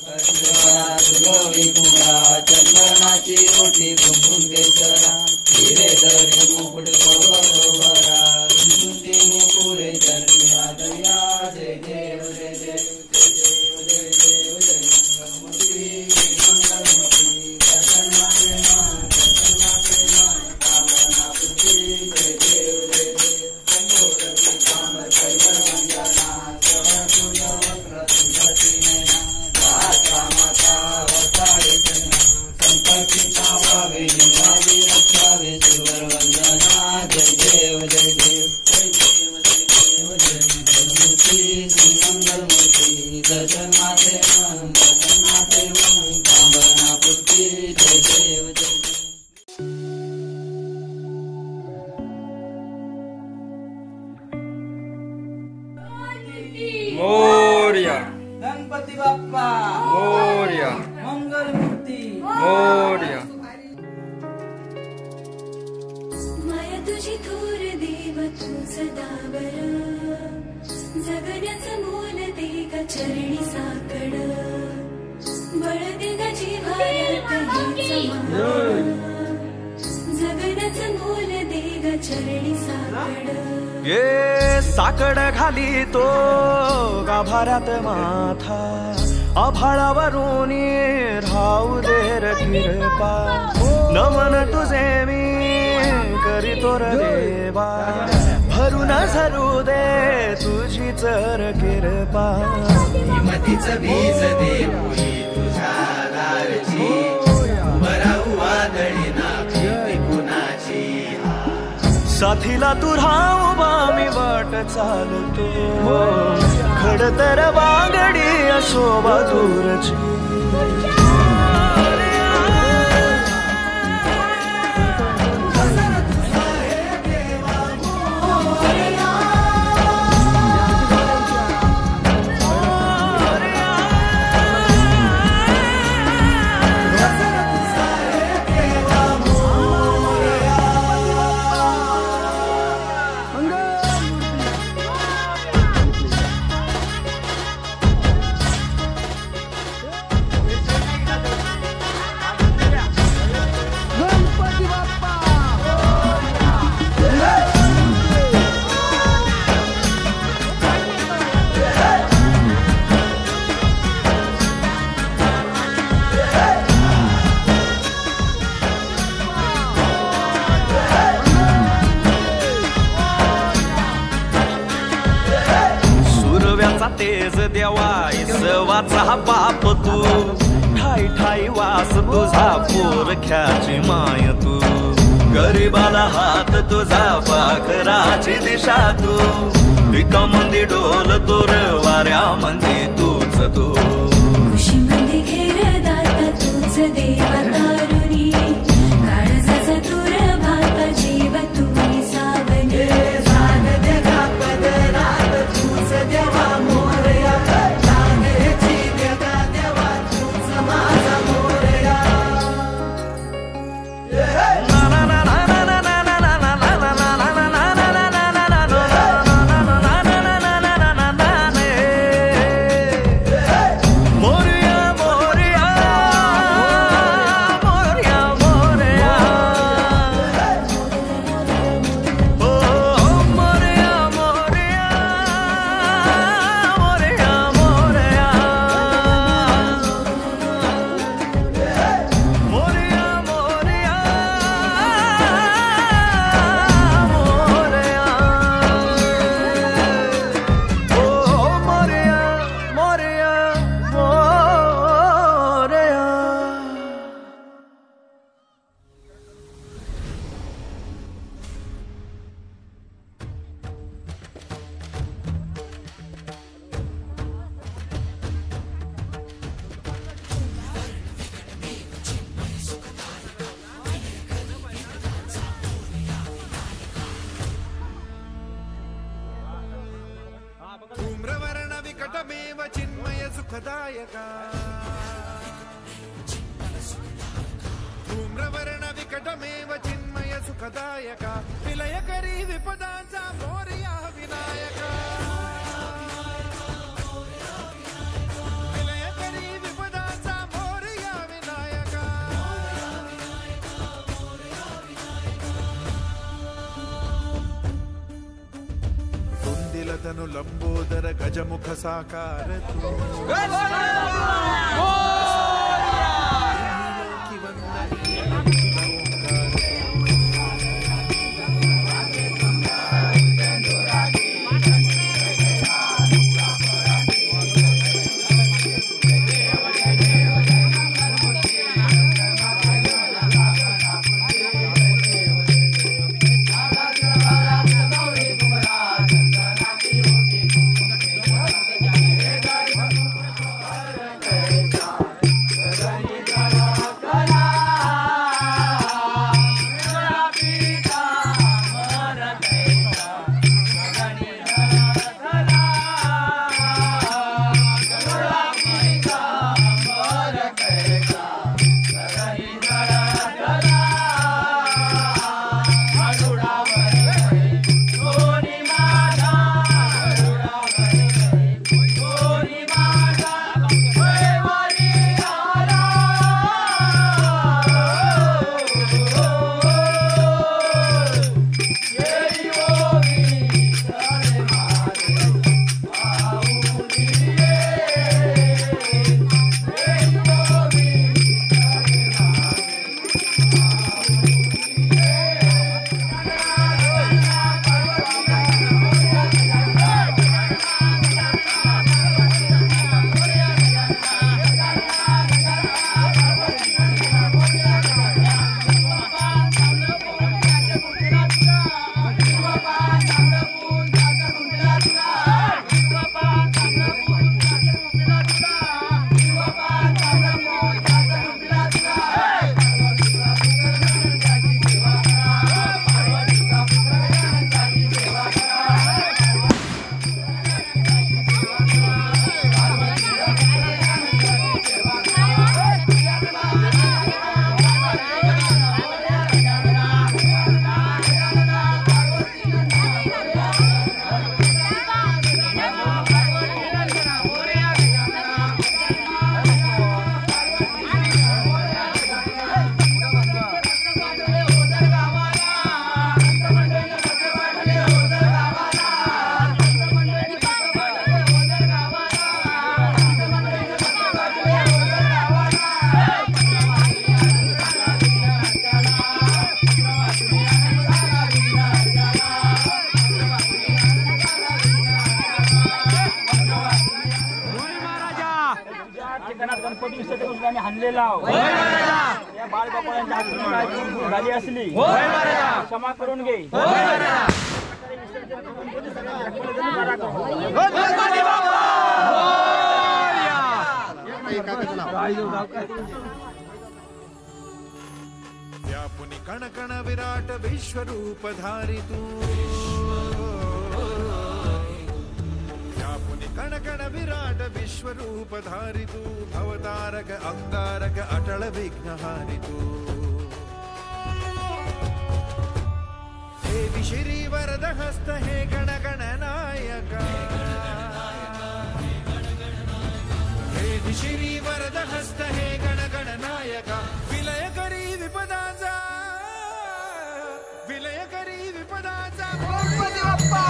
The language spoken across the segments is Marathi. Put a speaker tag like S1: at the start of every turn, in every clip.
S1: गौरी कुंभा चंदनाची रोटी कुंकुम केसरा हिरे दरी मुकुट गौरवरा कुंकुंती मुकुरे चंद्रिया दया जय देव जय देव जय देव जय देव जय मंगलमूर्ति दर्शनाचे मान कामना पूर्ती जय देव जय देव संतोषी कामर कैवर वंदना चरण सूर्य वक्र सुदर्शी नयना माता माता वसावे जना संकल्पिता भावे निभावे रक्षावे सुवर वंदना जय देव जय देव जय देव जय देव जय मंगलमूर्ति श्री मंगलमूर्ति दर्शन माते मन कामना पूर्ती जय देव जय देव।
S2: मोरया
S3: गणपती बाप्पा
S2: मोरया
S3: मंगलमूर्ती
S2: मोरया।
S4: माया तुझी थोर देव तू सदा बरं जगण्याचं मोल दे ग चरणी साकड बळ दे ग जिव्हाळ्यात जगण्याचं मोल दे ग चरणी साकड
S5: ये साकड घाली तो गाभाऱ्यात माथा आभाळावरून राहू दे रे कृपा नमन तुझे मी करीतो रे देवा भरून झरू दे तुझी चर कृपा
S1: हिमतीचं बीज दे मुली तुझ्या दारची बराऊ वादळी ना भीती कुणाची
S5: साथीला तू राहू मी वाट चालतो खडतर वागडी शोभा दूरची तेज देवा इसवाचा बाप तू ठाई ठाई वास तुझा पोरख्याची माय तू गरीबाला हात तुझा पाखराची दिशा तू विकामंदी डोल तोर वाऱ्या मंदी तूच तू
S4: खुशी मध्ये घेर दाता तूच देवा तारुणी काळजाचा तुर भाता जीव तुम्ही सावली
S3: तूच देवा मोरया जागेची देवा देवा तूच माझा मोरया
S6: धूम्रवर्ण विकटमेव चिन्मय सुखदायका धूम्रवर्ण विकटमेव चिन्मय सुखदायका विलयकरी विपदांचा मोरया विनायका विलयकरी विपदा तनु लंबोदर गजमुख साकार तू
S7: गणपती विसर्जन हाणलेला या बाळगोपाळांच्या हातून झाली असली क्षमा करून घे.
S6: व्यापुनी कण कण विराट विश्वरूप धारी तू कण कण विराट विश्वरूप धारी तू अवतारक अंगारक अटल विघ्नहारी तू हे श्री वरद हस्त हे गण गण नायका हे श्री वरद हस्त हे गण गण नायका विलय करी विपदाचा गणपती बाप्पा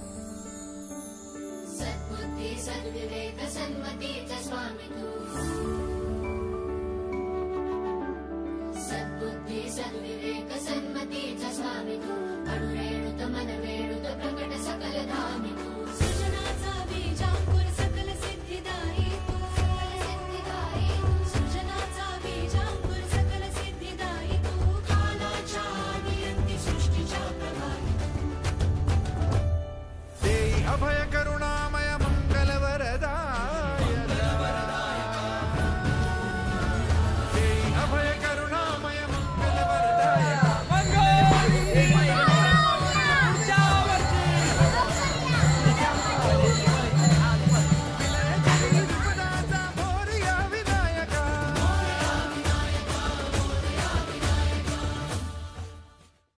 S4: सद्बुद्धी सद्विवेक सन्मतीचा स्वामी तू